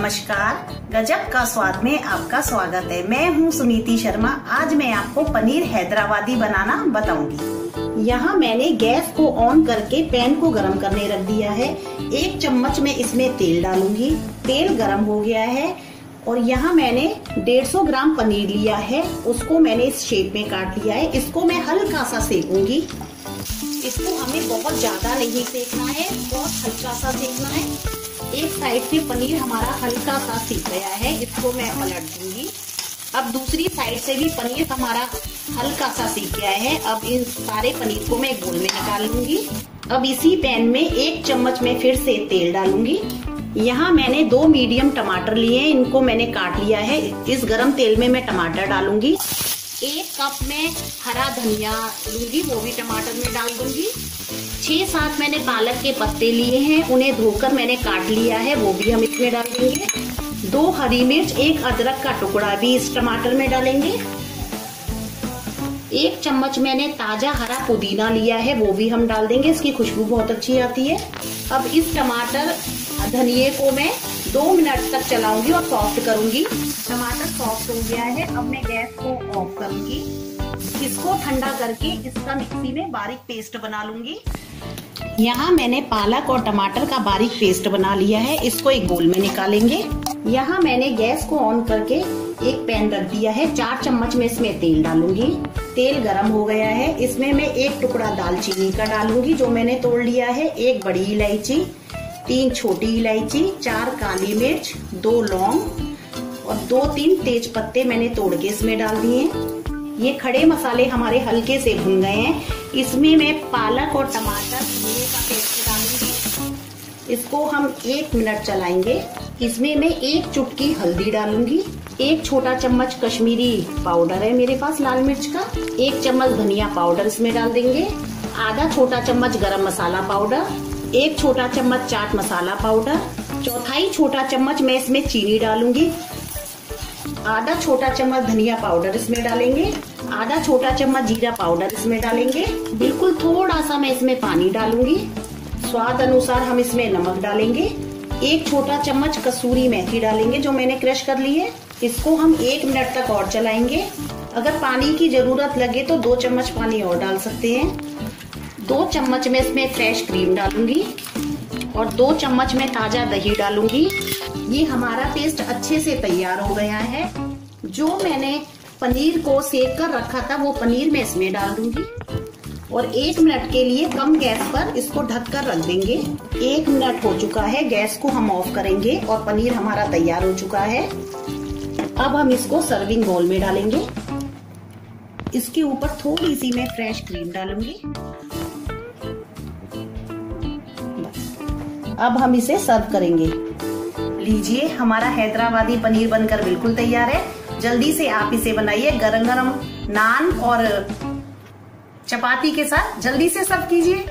नमस्कार, गजब का स्वाद में आपका स्वागत है। मैं हूं सुनीति शर्मा। आज मैं आपको पनीर हैदराबादी बनाना बताऊंगी। यहाँ मैंने गैस को ऑन करके पैन को गरम करने रख दिया है। 1 चम्मच में इसमें तेल डालूंगी। तेल गरम हो गया है और यहाँ मैंने 150 ग्राम पनीर लिया है, उसको मैंने इस शेप में काट लिया है। इसको मैं हल्का सा सेकूंगी। इसको हमें बहुत ज्यादा नहीं सेकना है, बहुत हल्का सा सेकना है। एक साइड से पनीर हमारा हल्का सा सीख गया है, इसको मैं पलट दूंगी। अब दूसरी साइड से भी पनीर हमारा हल्का सा सीख गया है। अब इन सारे पनीर को मैं एक बोल में निकाल लूंगी। अब इसी पैन में 1 चम्मच में फिर से तेल डालूंगी। यहाँ मैंने 2 मीडियम टमाटर लिए हैं, इनको मैंने काट लिया है। इस गरम तेल में मैं टमाटर डालूंगी। 1 कप में हरा धनिया लूंगी, वो भी टमाटर में डाल दूंगी। 6-7 मैंने पालक के पत्ते लिए हैं, उन्हें धोकर मैंने काट लिया है, वो भी हम इसमें डाल देंगे। 2 हरी मिर्च, 1 अदरक का टुकड़ा भी इस टमाटर में डालेंगे। 1 चम्मच मैंने ताजा हरा पुदीना लिया है, वो भी हम डाल देंगे, इसकी खुशबू बहुत अच्छी आती है। अब इस टमाटर धनिये को मैं 2 मिनट तक चलाऊंगी और सॉफ्ट करूंगी। टमाटर सॉफ्ट हो गया है, अब मैं गैस को ऑफ करूंगी। इसको ठंडा करके इसका मिक्सी में बारीक पेस्ट बना लूंगी। यहाँ मैंने पालक और टमाटर का बारीक पेस्ट बना लिया है, इसको एक बोल में निकालेंगे। यहाँ मैंने गैस को ऑन करके एक पैन रख दिया है। 4 चम्मच में इसमें तेल डालूंगी। तेल गरम हो गया है, इसमें मैं 1 टुकड़ा दालचीनी का डालूंगी जो मैंने तोड़ लिया है, 1 बड़ी इलायची, 3 छोटी इलायची, 4 काली मिर्च, 2 लौंग और 2-3 तेज पत्ते मैंने तोड़ के इसमें डाल दिए। ये खड़े मसाले हमारे हल्के से भुन गए हैं। इसमें मैं पालक और टमाटर धनिये का पेस्ट डालूंगी। इसको हम 1 मिनट चलाएंगे। इसमें मैं 1 चुटकी हल्दी डालूंगी। 1 छोटा चम्मच कश्मीरी पाउडर है मेरे पास लाल मिर्च का। 1 चम्मच धनिया पाउडर इसमें डाल देंगे। आधा छोटा चम्मच गरम मसाला पाउडर, 1 छोटा चम्मच चाट मसाला पाउडर, 1/4 छोटा चम्मच मैं इसमें चीनी डालूंगी। आधा छोटा चम्मच धनिया पाउडर इसमें डालेंगे। आधा छोटा चम्मच जीरा पाउडर इसमें डालेंगे। बिल्कुल थोड़ा सा मैं इसमें पानी डालूंगी। स्वाद अनुसार हम इसमें नमक डालेंगे। 1 छोटा चम्मच कसूरी मेथी डालेंगे जो मैंने क्रश कर ली है। इसको हम 1 मिनट तक और चलाएंगे। अगर पानी की जरूरत लगे तो 2 चम्मच पानी और डाल सकते हैं। 2 चम्मच में इसमें फ्रेश क्रीम डालूंगी और 2 चम्मच में ताजा दही डालूंगी। ये हमारा पेस्ट अच्छे से तैयार हो गया है। जो मैंने पनीर को सेक कर रखा था वो पनीर मैं इसमें डाल दूंगी और 1 मिनट के लिए कम गैस पर इसको ढककर रख देंगे। 1 मिनट हो चुका है, गैस को हम ऑफ करेंगे और पनीर हमारा तैयार हो चुका है। अब हम इसको सर्विंग बाउल में डालेंगे। इसके ऊपर थोड़ी सी मैं फ्रेश क्रीम डालूंगी। अब हम इसे सर्व करेंगे। लीजिए, हमारा हैदराबादी पनीर बनकर बिल्कुल तैयार है। जल्दी से आप इसे बनाइए, गरम गरम नान और चपाती के साथ जल्दी से सर्व कीजिए।